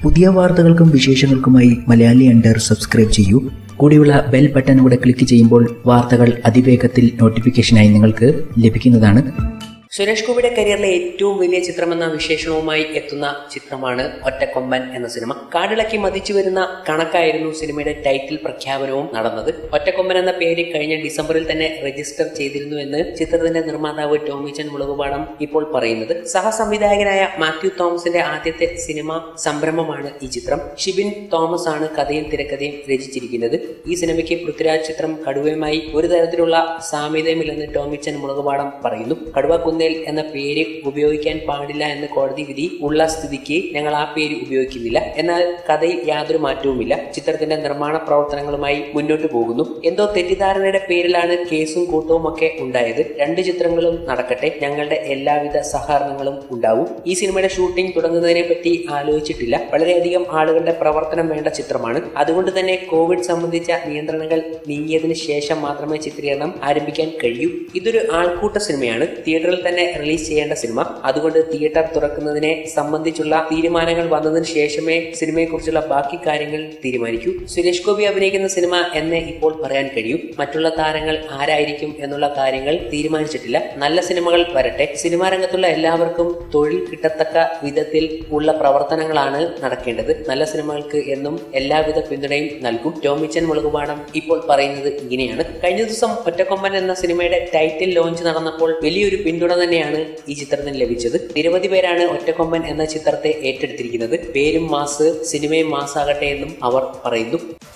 പുതിയ വാർത്തകൾക്കും വിശേഷങ്ങൾക്കുമായി മലയാളിയന്റർ സബ്സ്ക്രൈബ് ചെയ്യൂ. കൂടിയുള്ള ബെൽ ബട്ടൺ കൂടെ ക്ലിക്ക് ചെയ്യുമ്പോൾ വാർത്തകൾ അതിവേഗത്തിൽ നോട്ടിഫിക്കേഷനായി നിങ്ങൾക്ക് ലഭിക്കുന്നതാണ്. സുരേഷ് ഗോപിയുടെ കരിയറിലെ ഏറ്റവും വലിയ ചിത്രമെന്ന വിശേഷണവുമായി എത്തുന്ന ചിത്രമാണ് ഒറ്റക്കൊമ്പൻ എന്ന സിനിമ. കാടിളക്കി മതിച്ചു വരുന്ന കണക്കായിരുന്നു സിനിമയുടെ ടൈറ്റിൽ പ്രഖ്യാപനവും നടന്നത്. ഒറ്റക്കൊമ്പൻ എന്ന പേര് കഴിഞ്ഞ ഡിസംബറിൽ തന്നെ രജിസ്റ്റർ ചെയ്തിരുന്നു എന്ന് ചിത്രത്തിന്റെ നിർമ്മാതാവ് ടോമിച്ചൻ മുളകുപാടം ഇപ്പോൾ പറയുന്നത്. സഹസംവിധായകനായ മാത്യു തോമസിന്റെ ആദ്യത്തെ സിനിമ സംരംഭമാണ് ഈ ചിത്രം. ഷിബിൻ തോമസ് ആണ് കഥയും തിരക്കഥയും രചിച്ചിരിക്കുന്നത്. ഈ സിനിമയ്ക്ക് പൃഥ്വിരാജ് ചിത്രം കടുവയുമായി ഒരു തരത്തിലുള്ള സാമ്യതയുമില്ലെന്ന് ടോമിച്ചൻ മുളകുപാടം പറയുന്നു. കടുവ എന്ന പേര് ഉപയോഗിക്കാൻ പാടില്ല എന്ന് കോടതി വിധി ഉള്ള സ്ഥിതിക്ക് ഞങ്ങൾ ആ പേര് ഉപയോഗിക്കുന്നില്ല. എന്നാൽ കഥയിൽ യാതൊരു മാറ്റവുമില്ല. ചിത്രത്തിന്റെ നിർമ്മാണ പ്രവർത്തനങ്ങളുമായി മുന്നോട്ട് പോകുന്നു. എന്തോ തെറ്റിദ്ധാരണയുടെ പേരിലാണ് കേസും കൂട്ടവും ഒക്കെ ഉണ്ടായത്. 2 ചിത്രങ്ങളും നടക്കട്ടെ, ഞങ്ങളുടെ എല്ലാവിധ സഹകരണങ്ങളും ഉണ്ടാവും. ഈ സിനിമയുടെ ഷൂട്ടിംഗ് തുടങ്ങുന്നതിനെ പറ്റി ആലോചിച്ചിട്ടില്ല. വളരെയധികം ആളുകളുടെ പ്രവർത്തനം വേണ്ട ചിത്രമാണ്. അതുകൊണ്ട് തന്നെ കോവിഡ് സംബന്ധിച്ച നിയന്ത്രണങ്ങൾ നീങ്ങിയതിനു ശേഷം മാത്രമേ ചിത്രീകരണം ആരംഭിക്കാൻ കഴിയൂ. ഇതൊരു ആൾക്കൂട്ട സിനിമയാണ്. തിയേറ്ററിൽ തന്നെ റിലീസ് ചെയ്യേണ്ട സിനിമ. അതുകൊണ്ട് തിയേറ്റർ തുറക്കുന്നതിനെ സംബന്ധിച്ചുള്ള തീരുമാനങ്ങൾ വന്നതിന് ശേഷമേ സിനിമയെ കുറിച്ചുള്ള ബാക്കി കാര്യങ്ങൾ തീരുമാനിക്കൂ. സുരേഷ് ഗോപി അഭിനയിക്കുന്ന സിനിമ എന്നേ ഇപ്പോൾ പറയാൻ കഴിയും. മറ്റുള്ള താരങ്ങൾ ആരായിരിക്കും എന്നുള്ള കാര്യങ്ങൾ തീരുമാനിച്ചിട്ടില്ല. നല്ല സിനിമകൾ വരട്ടെ. സിനിമാ രംഗത്തുള്ള എല്ലാവർക്കും തൊഴിൽ കിട്ടത്തക്ക വിധത്തിൽ ഉള്ള പ്രവർത്തനങ്ങളാണ് നടക്കേണ്ടത്. നല്ല സിനിമകൾക്ക് എന്നും എല്ലാവിധ പിന്തുണയും നൽകും. ടോമിച്ചൻ മുളകുപാടം ഇപ്പോൾ പറയുന്നത് ഇങ്ങനെയാണ്. കഴിഞ്ഞ ദിവസം ഒറ്റക്കൊമ്പൻ എന്ന സിനിമയുടെ ടൈറ്റിൽ ലോഞ്ച് നടന്നപ്പോൾ വലിയൊരു പിന്തുണ തന്നെയാണ് ഈ ചിത്രത്തിന് ലഭിച്ചത്. നിരവധി പേരാണ് ഒറ്റക്കൊമ്പൻ എന്ന ചിത്രത്തെ ഏറ്റെടുത്തിരിക്കുന്നത്. പേരും മാസ്, സിനിമയും മാസാകട്ടെ എന്നും അവർ പറയുന്നു.